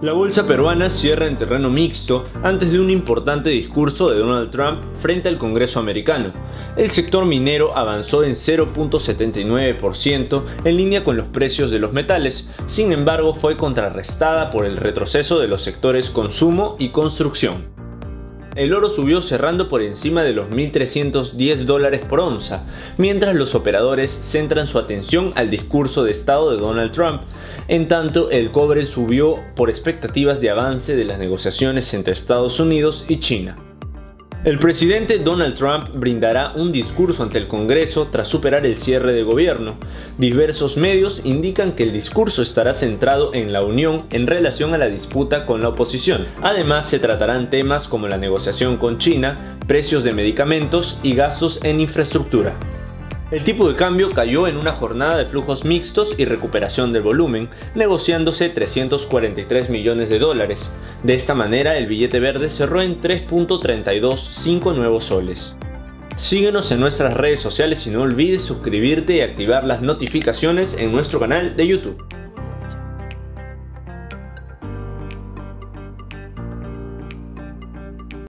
La bolsa peruana cierra en terreno mixto antes de un importante discurso de Donald Trump frente al Congreso americano. El sector minero avanzó en 0.79% en línea con los precios de los metales, sin embargo fue contrarrestada por el retroceso de los sectores consumo y construcción. El oro subió cerrando por encima de los $1.310 por onza, mientras los operadores centran su atención al discurso de Estado de Donald Trump. En tanto, el cobre subió por expectativas de avance de las negociaciones entre Estados Unidos y China. El presidente Donald Trump brindará un discurso ante el Congreso tras superar el cierre de gobierno. Diversos medios indican que el discurso estará centrado en la unión en relación a la disputa con la oposición. Además, se tratarán temas como la negociación con China, precios de medicamentos y gastos en infraestructura. El tipo de cambio cayó en una jornada de flujos mixtos y recuperación del volumen, negociándose $343 millones. De esta manera, el billete verde cerró en 3.325 nuevos soles. Síguenos en nuestras redes sociales y no olvides suscribirte y activar las notificaciones en nuestro canal de YouTube.